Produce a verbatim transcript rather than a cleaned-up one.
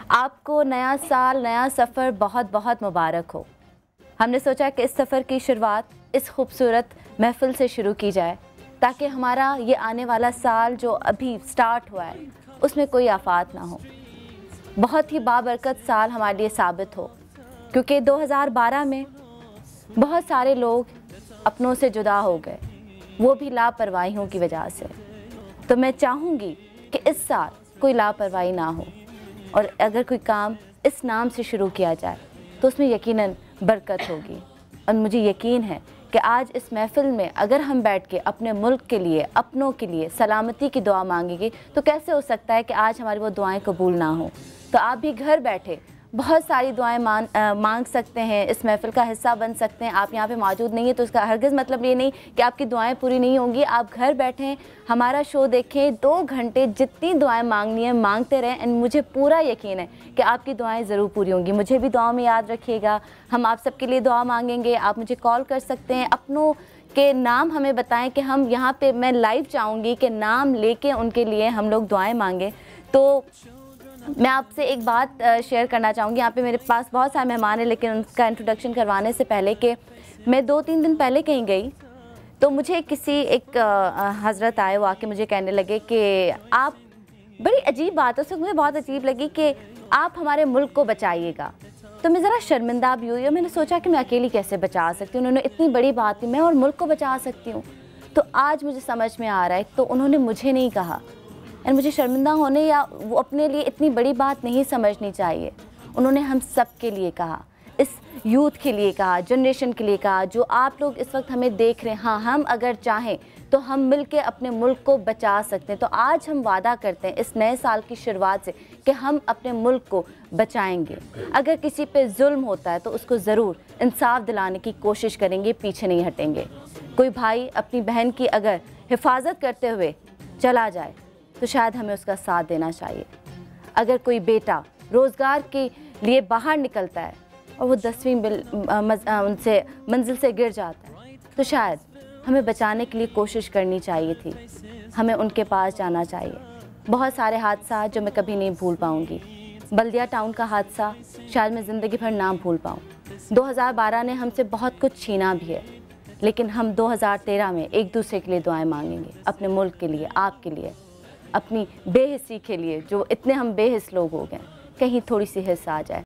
आपको नया साल, नया सफ़र बहुत बहुत मुबारक हो। हमने सोचा कि इस सफ़र की शुरुआत इस खूबसूरत महफ़िल से शुरू की जाए ताकि हमारा ये आने वाला साल जो अभी स्टार्ट हुआ है उसमें कोई आफात ना हो, बहुत ही बाबरकत साल हमारे लिए साबित हो। क्योंकि दो हज़ार बारह में बहुत सारे लोग अपनों से जुदा हो गए, वो भी लापरवाहियों की वजह से। तो मैं चाहूँगी कि इस साल कोई लापरवाही ना हो और अगर कोई काम इस नाम से शुरू किया जाए तो उसमें यकीनन बरकत होगी। और मुझे यकीन है कि आज इस महफ़िल में अगर हम बैठ के अपने मुल्क के लिए, अपनों के लिए सलामती की दुआ मांगेंगे तो कैसे हो सकता है कि आज हमारी वो दुआएं कबूल ना हो। तो आप भी घर बैठे बहुत सारी दुआएं मान आ, मांग सकते हैं, इस महफ़िल का हिस्सा बन सकते हैं। आप यहाँ पे मौजूद नहीं है तो इसका हरगिज़ मतलब ये नहीं कि आपकी दुआएं पूरी नहीं होंगी। आप घर बैठें, हमारा शो देखें, दो घंटे जितनी दुआएं मांगनी है मांगते रहें एंड मुझे पूरा यकीन है कि आपकी दुआएं ज़रूर पूरी होंगी। मुझे भी दुआ में याद रखिएगा, हम आप सबके लिए दुआ मांगेंगे। आप मुझे कॉल कर सकते हैं, अपनों के नाम हमें बताएं कि हम यहाँ पे, मैं लाइव चाहूँगी कि नाम लेके उनके लिए हम लोग दुआएं मांगें। तो मैं आपसे एक बात शेयर करना चाहूँगी। यहाँ पे मेरे पास बहुत सारे मेहमान हैं, लेकिन उनका इंट्रोडक्शन करवाने से पहले कि मैं दो तीन दिन पहले कहीं गई तो मुझे किसी एक हज़रत आए, वो आके मुझे कहने लगे कि आप, बड़ी अजीब बात है, उससे मुझे बहुत अजीब लगी कि आप हमारे मुल्क को बचाइएगा। तो मैं ज़रा शर्मिंदा भी हुई और मैंने सोचा कि मैं अकेली कैसे बचा सकती हूँ। उन्होंने इतनी बड़ी बात की, मैं और मुल्क को बचा सकती हूँ। तो आज मुझे समझ में आ रहा है, तो उन्होंने मुझे नहीं कहा और मुझे शर्मिंदा होने या वो अपने लिए इतनी बड़ी बात नहीं समझनी चाहिए। उन्होंने हम सब के लिए कहा, इस यूथ के लिए कहा, जनरेशन के लिए कहा, जो आप लोग इस वक्त हमें देख रहे हैं। हाँ, हम अगर चाहें तो हम मिलके अपने मुल्क को बचा सकते हैं। तो आज हम वादा करते हैं इस नए साल की शुरुआत से कि हम अपने मुल्क को बचाएंगे। अगर किसी पे जुल्म होता है तो उसको ज़रूर इंसाफ दिलाने की कोशिश करेंगे, पीछे नहीं हटेंगे। कोई भाई अपनी बहन की अगर हिफाजत करते हुए चला जाए तो शायद हमें उसका साथ देना चाहिए। अगर कोई बेटा रोज़गार के लिए बाहर निकलता है और वो दसवीं उनसे मंजिल से गिर जाता है तो शायद हमें बचाने के लिए कोशिश करनी चाहिए थी, हमें उनके पास जाना चाहिए। बहुत सारे हादसा जो मैं कभी नहीं भूल पाऊँगी। बल्दिया टाउन का हादसा शायद मैं ज़िंदगी भर ना भूल पाऊँ। दो हज़ार बारह ने हमसे बहुत कुछ छीना भी है, लेकिन हम दो हज़ार तेरह में एक दूसरे के लिए दुआएं मांगेंगे, अपने मुल्क के लिए, आपके लिए, अपनी बेहिस्सी के लिए, जो इतने हम बेहिस लोग हो गए, कहीं थोड़ी सी हिस्सा आ जाए।